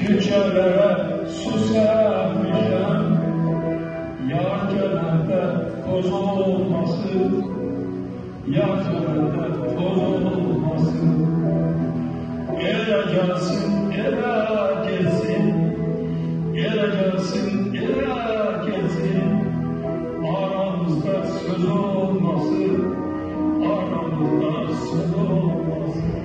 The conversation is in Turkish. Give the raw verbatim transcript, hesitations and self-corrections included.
çölere susamışam, yar gelende toz olmasın, yar gelende toz olmasın. Ele gelsin, ele gelsin, ele gelsin, ele gelsin. Aramızda söz olmasın, aramızda söz olmasın.